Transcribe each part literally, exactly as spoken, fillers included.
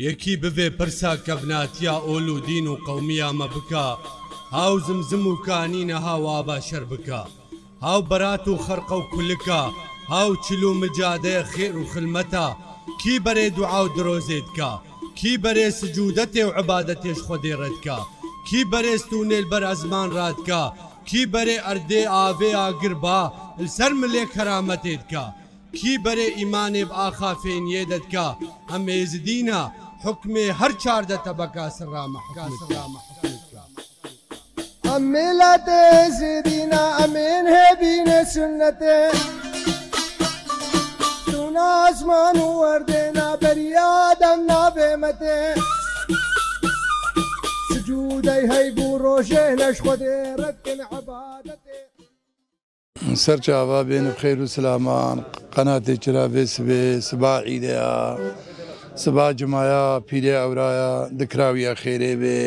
یەکی ببێ پرسا کەبناتیا ئۆل و دین و قەومیامە بکە هاو زمزم و کانینە هاوا باشەر بکە هاو بەرات و خەرقە و کولکە هاو چل و مجادەیە خێر و خلمەتە کی بەرێ دوعا و درۆزێت کە کی بەرێ سجودەتێ و عبادەتێش خۆدێڕێت کە کی بەرێست و نێل بەر ئەزمان ڕادکە کی بەرێ ئەردێ ئاوێ ئاگربا لەسەر ملێ کەرامەتێت کە کی بەرێ ئیمانێ بئاخا فێنیێ دەتکە ئەم ێزدینە حکمێ هەر چاردە تەبەکە سڕامە ئەم میلەتێ ێزدینە ئەمێن هێبینە سنەتێ تونا ئەزمان و وەردێنا بەریادەم نابێمەتێ سجودەی هەیبوو ڕۆژێ لەش خۆدێڕەتکن عەبادەتێ سەرچاوا بێنە بخێر و سلامان قەناتێ چراوێ سبێ سبا عیدەیە سبا جمایە پیرێ ئەورایە دکراویە خێرێ بێ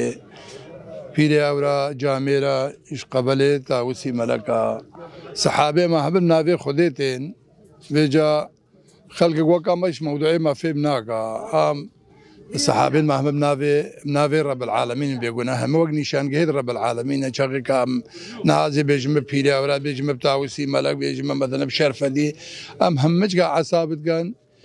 پیرێ ئەورا جامێرە ئیش قەبەلێ تاوسی مەلەکە سەحابێ مەهبن ناوێ خودێتێن وێجا خەڵکێک وەکە مەش مەودوعێمە فێم ناکە ئام سەحابێن مەهمە ناوێ ناوێ ڕەب العالەمین بێگونە هەمە وەک نیشانگەهێت ڕەب العالەمینە چاقێکە ئەم نازێ بێژمە پیرێ ئەورا بێژمە تاوسی مەلەک بێژمە مەدەنە شەرفەدی ئەم هەممەجگا عەسابتگەن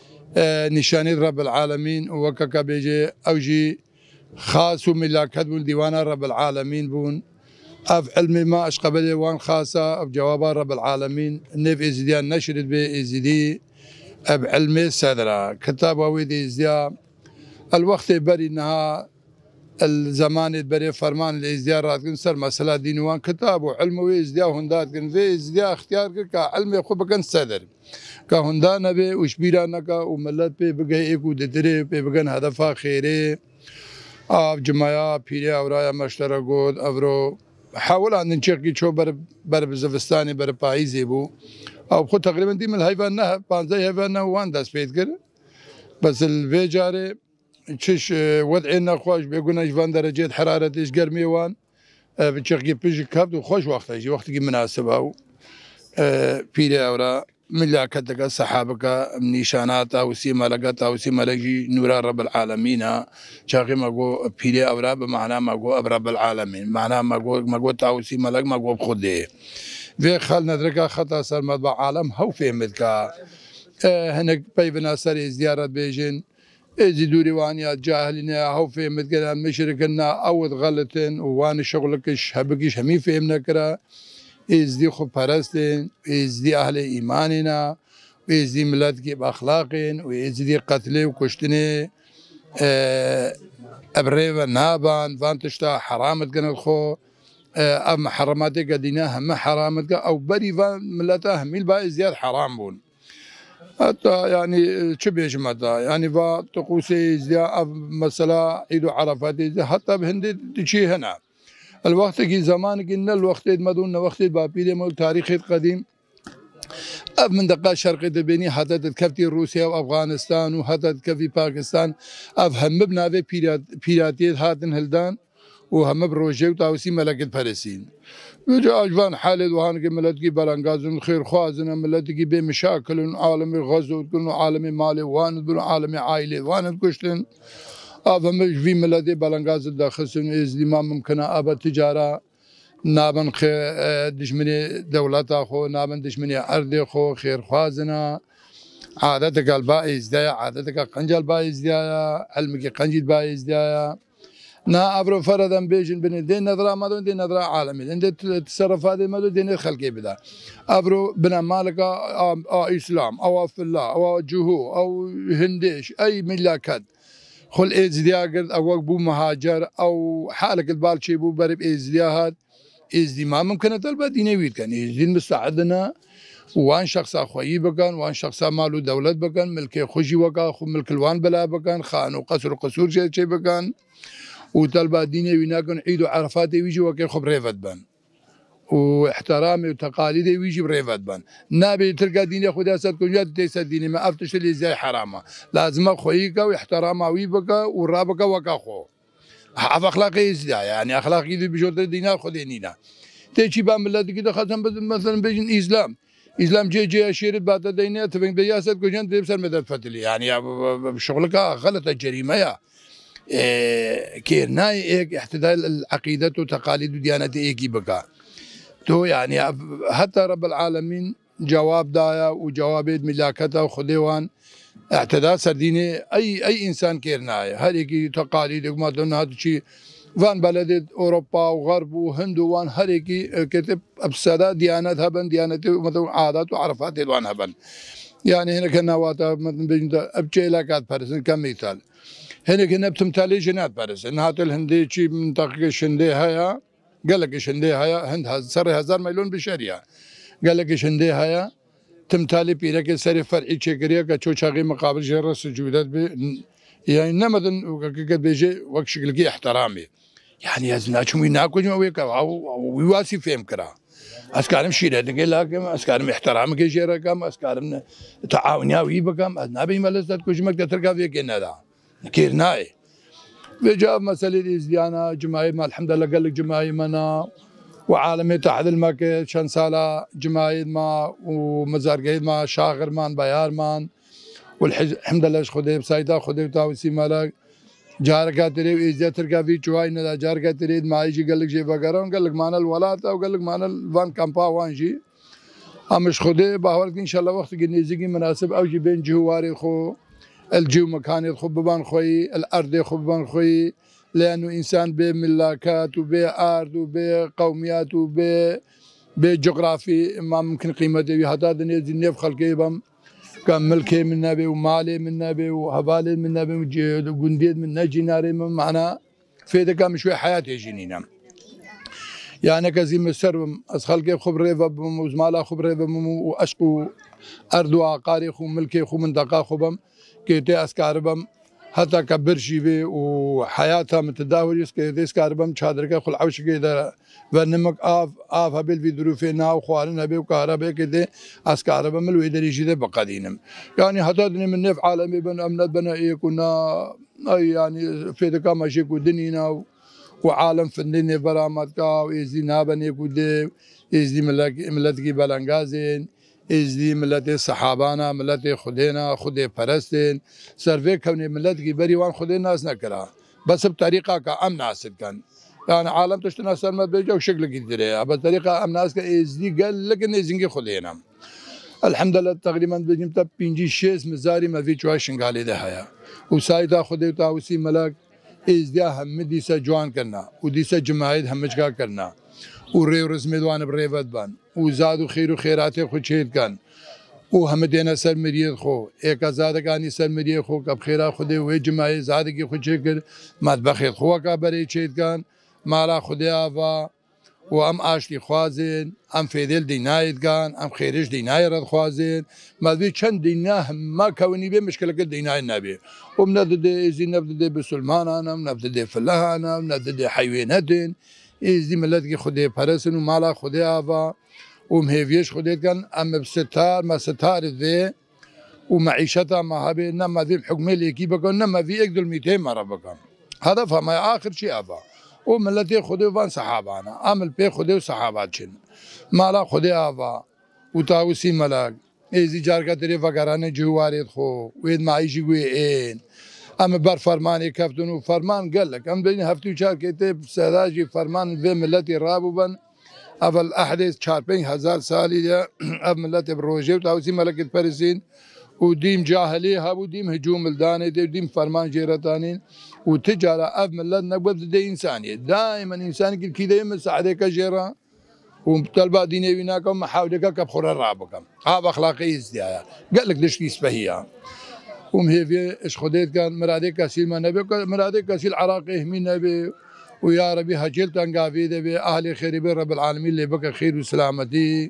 نیشانێت ڕەب العالەمین وەکەکە بێژێ ئەوژی خاص و ملاکەت بوون دیوانە ڕەب العالەمین بوون ئەف علمی ما ئەش قەبەلێ وان خاسە ئەف جوابا ڕەب العالەمین نێڤ ئێزیدیان نەشرت بێ ئێزیدی ئەب علمێ سەدرا کتاب ئەوێ دێزدیا الوقت بري انها الزمان بري فرمان الازديار راتكن سر مسألة دينوان كتاب وعلم وازديا وهندات كن في ازديا اختيار كعلم يخو بكن صدر كهندا نبي وشبيرا نكا وملت بي بقى ايكو دتري بي بقن هدفا خيري اف جماعة بيري اورايا مشتركود افرو حاول ان نشيكي شو بر بر بزفستاني بر بايزي بو او خو تقريبا دي من الهيفان نه بانزي هيفان نه وان داس بيت كر بس الفيجاري تشش وضعنا خوش بيقولنا جوان درجات حرارة ايش قرمي وان بتشغي بيجي كابد وخوش وقت يجي وقت مناسبة او بيري اورا ملاكتك صحابك نيشانات او سيما لقات او سيما لجي نورا رب العالمين شاغي ماقو بيري اورا بمعنى ماقو رب العالمين معنى ماقو ماقو او سيما لق ماقو بخده في خال ندركا خطا صار مطبع عالم هو فهمتك هناك بيبنا سري زيارة بيجين إذا دوري وانيا جاهلنا هو فهمت كذا مشركنا أو غلطين وان شغلكش هبكش همي فهمنا كرا إذا دي خو پرستين إذا دي أهل إيماننا وإذا دي ملتك بأخلاقين وإذا دي قتلي وكشتني أبريفا نابان فانتشتا حرامت كان الخو أم حراماتك دينا هم حرامتك أو بري فان ملتا همي الباقي زياد حرام بون حتى يعني شبه جمدا يعني با طقوسي ازدياء مثلا عيد عرفات حتى بهندي تشي هنا الوقت كي زمان كنا الوقت مدون وقت بابيل مول تاريخ قديم أف من دقة شرقية بيني حتى تكفي روسيا وأفغانستان وحتى تكفي باكستان أف هم بنابي بيراتيت هاتن هلدان وهم بروجي وتاوسي ملكة فلسطين وجا أجوان حالد وهان كي ملتكي بلانغازن خير خوازنا ملتكي بمشاكل عالمي غزو كل عالمي مالي واند بن عالمي عائلي واند كشتن أفهم في ملتي بلانغاز داخلسن إزدي ما ممكن أبا تجارة نابن خي دشمني دولة أخو نابن دشمني أرض أخو خير خوازنا عادتك الباقي إزدايا عادتك قنجل باقي إزدايا علمك قنجل باقي إزدايا نا أبرو فردا بيجن بين دين نظرة ما دون دين نظرة عالمي دين التصرفات ما دون دين الخلقي بدا أبرو بنا مالك أو إسلام أو في الله أو جهو أو هنديش أي ملاكات خل إزديا قرد أو بو مهاجر أو حالك البالشي بو برب إزديا هاد إزدي ما ممكن تلبى ديني ويد كان إزدي مستعدنا وان شخص أخوي بكان وان شخص مالو دولة بكان ملك خوشي وكا خو ملك الوان بلا بكان خان وقصر وقصور شيء بكان وطلبة ديني ويناكن عيد وعرفاتي ويجي وكي خب ريفت بان واحترامي وتقاليدي ويجي بريفت بان نابي تلقى ديني خدا ساتكون جاد تيسا ديني ما افتش اللي زي حرامه لازم اخويك واحترامه ويبك ورابك وكا خو حف اخلاقي ازدع يعني اخلاقي دي بجوده دينا خدينينا تيجي بان بلاد كده خاصة مثلا بيجن اسلام إسلام جي جي أشيرت بعد دينية تبين بياسة كوجان تبصر مدى الفتلي يعني بشغلك غلطة جريمة يا إيه كيرناي إيه احتدال العقيدة وتقاليد وديانة إيه كي بقى تو يعني حتى رب العالمين جواب دايا وجواب ملاكته وخديوان اعتداء سرديني أي أي إنسان كيرناي هريكي تقاليد ما دون هذا الشيء وان بلد أوروبا وغرب وهند وان هريكي كتب أبسدا ديانات هبن ديانات مثلا عادات وعرفات وان هبن يعني هنا كنا واتا مثلا بيجنا أبجي لكات برسن كمثال هنا كنا بتمثالي جنات برسن هات الهندي شيء منطقة شندي هيا قال لك شندي هيا هند سر هزار مليون بشرية قال لك شندي هيا تمثالي بيرك سر فرعي شكريا كشو شاقي مقابل جرة سجودات ب يعني نمدن كقد بيجي وقت شكلك احترامي يعني أزنا شو مين أكو جم ويك أو ويواسي فهم كرا أسكارم شيرة تقول لكم أسكارم احترام كجيرة كم أسكارم تعاون يا ويبا كم أزنا بيملصت كوجمك تتركها فيك إنها كيرناي بجاب مسألة إزديانا جماعي ما الحمد لله قال لك جماعي منا وعالمي تحت المكة شن سالة جماعي ما ومزار قيد ما شاغر مان بيار مان والحمد لله خدي بسايدا خدي بتاوسي مالك جارك تري وإذا تركا في شوي ندا جارك تري ما يجي قال لك شيء بقرا قال لك معنا الولاة أو قال لك معنا الفان كامبا وانجي أمش خدي بحاول إن شاء الله وقت جنيزي مناسب أو جي بين جواري خو الجو مكان خو ببان خوي الأرض خو ببان خوي لأنه إنسان بملاكات وبأرض وبقوميات وب بجغرافي ما ممكن قيمته هذا دنيا زينيف خلقي بام كان ملكي من نبي ومالي من نبي وهبالي من نبي وجنديد من نجي ناري من معنا في ذاك مش شوي حياتي جنينا يعني كزي مسر أسخلقي خبري وزمالا خبري وأشقو أرض وعقاري خو ملكي خو منطقة خو كيتي أسكاربم حتى كبر شيء وحياتها متداول يسكي ذي سكاربم شادرك خل عوش كذا ونمك آف آف هبل في ظروفنا وخوارنا به وكهرباء كذا أسكاربم الويدري جدا بقدينم يعني هتادني من نف عالمي بن أمنات بنا إيه كنا أي يعني في ذكاء ماشي كودنينا وعالم فنني برامتك وإزدينا بني كده إزدي ملك ملتكي بلانغازين إزدي ملتي صحابانا ملتي خدينا خدي فرستين سرفي كوني ملتكي بريوان خدي ناس نكرا بس بطريقة كأم ناس كان يعني عالم تشتنا سلمت بيجا وشكل كده بطريقة أم ناس كإزدي قال لكن إزدي خدينا الحمد لله تقريبا بجمت بينجي شيس مزاري ما في شوي شنقالي ده هيا وسايدا خدي وتاوسي ملك إزدي هم ديسا جوان كنا وديسا جماعيد همش كنا وري ورسمي دوان بريفت بان وزادو خير وخيراتي خو شهيد كان وهمدينا سر مريض خو ايكا زاده كاني سر مريض خو كب خيرا خدي وي جماعي زادگي خو شهيد مطبخ خو کا بري شهيد كان مالا خدي افا وام اشلي خوازين ام فيدل دينايد كان ام خيرش دينايرد خوازين ما في چند دينا ما كوني به مشكله ديناي النبي ومنبد زي نبد بسلمان انا منبد فلاح انا منبد حيوانات إزدي ملتكي خدي برسن ومالا خدي آفا ومهيفيش خدي كان أما بستار ما ستار ذي ومعيشتها ما هبي نما ذي الحكمة اللي كي بكون نما في يقدر مئتين مرة بكون هذا فما آخر شيء آفا وملتي خدي وفان صحابانا أمل بي خدي وصحابات شن مالا خدي آفا وتاوسي ملاك إزدي جاركا تري فقراني جواريد خو ويد معيشي قويين أما بار فرماني كفتون وفرمان قال لك أم بين هفتو شهر كتب سراجي فرمان في ملتي رابوبا أفل أحدث شاربين هزار سالي ده أب ملتي بروجي وتاوسي ملكة باريسين وديم جاهليها وديم هجوم الداني دي وديم فرمان جيرتانين وتجارة أب ملت نقبض دي إنسانية دائما إنسان كده يمس عليك جيرا ومطالبة ديني ويناكم محاولك كبخور الرابكم هذا أخلاقي ازدياء قال لك ليش تسبهيها ومهيفي اش خديت كان مرادي كاسيل ما نبي مرادي كاسيل عراقي من نبي ويا ربي هجلت انقافي دبي اهلي خير بي رب العالمين اللي بقى خير وسلامتي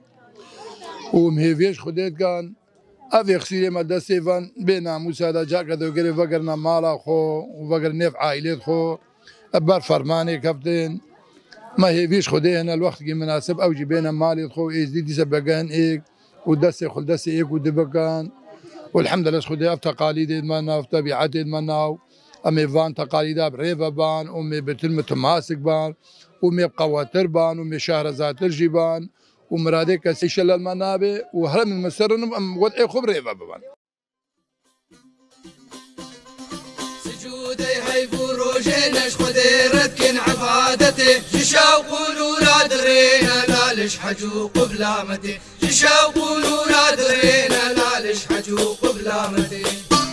ومهيفي اش خديت كان افي خسيري ما دسيفان بين موسى دا جاك دو غري فقرنا مالا خو وفقر نيف عائلات خو ابار فرماني كابتن ما هيفيش خدي هنا الوقت كي مناسب اوجي بين مالي خو ازدي سبقان ايك ودسي خل دسي ايك ودبقان والحمد لله خدي تقاليد منا وطبيعات منا امي فان تقاليد بريفا بان امي بتلمة ماسك بان امي قواتر بان امي شهرزات الجبان ومرادي كسي شلل المنابه وهرم المسرن وضعي خبري بابا سجودي هيبو روجي نش خديرت كن عبادتي جشاو قولوا لا درينا لا لش حجو قبلامتي جشاو قولوا لا درينا لا لش حجو قبلامتي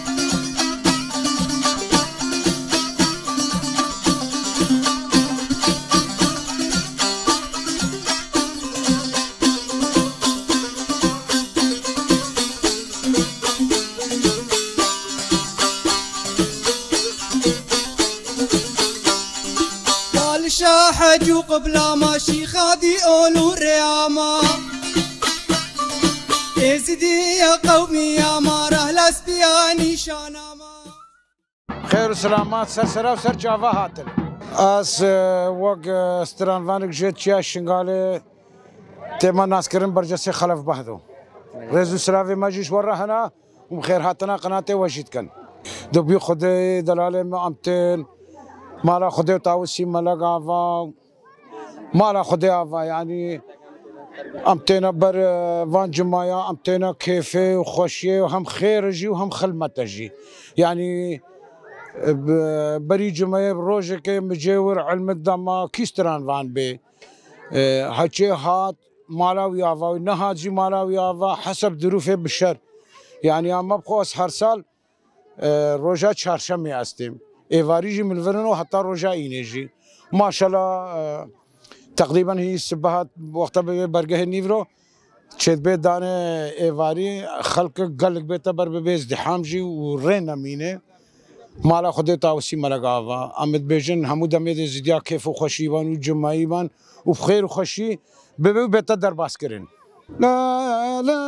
حجو قبل ماشي خادي أولو رياما إزدي يا قومي يا ماره لسبياني شاناما خير وسلامات سر سرا وسر جافا هاتل اس وق استرانفانك جيت شيا شنغالي تيما ناس كرم برجسي خلف بحثو رزو سرافي ماجيش ورا هنا وبخير هاتنا قناتي وجيت كان دبي خدي دلالي ما امتين مالا خدي تاوسي مالا غافا مالا خدي غافا يعني امتينا بر فان جمايا امتينا كيفي وخوشي وهم خير جي وهم خلمت جي يعني بري جمايا بروجك مجاور علم الدما كيستران فان بي هاتشي هات مالا ويافا نهات جي مالا ويافا حسب ظروفه بالشر يعني اما بخوص هر سال روجا چهارشنبه هستیم ایواریجی ملورنو حتی روجا اینجی ماشاءالله تقریبا هی سبحات وقت به برگه نیورو چید به دانه ایواری خلق گلگ به تبر به ازدحام جی و رن مینه مالا خود تاوسی ملگاوا امید بیجن حمود امید زیدیا کیف و خوشیوان و جمعیوان و بخیر و خوشی به به بهتر در باس کرن لا لا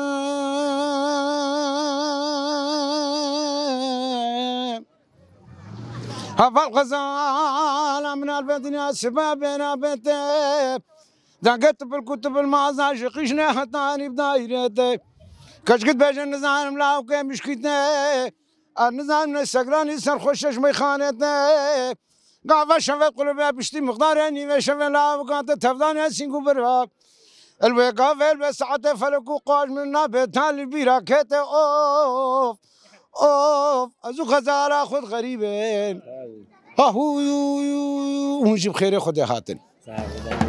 هفا الغزال من الدنيا سبابنا بيته دقت بالكتب المعزة شقيشنا حتاني بدايرته كشكت بيجن نزعم لاو كي مشكتنا النزعم السكراني سر خوشش ميخانتنا قاعد شفت قلبي بشتي مقدارني وشفت لاو كانت تفضاني سينكو برا الوقاف البسعة فلكو قاج منا بيتالي بيراكته اوف اوف ازو غزاله خود غريبين ها هو ونجيب خير خد هاتن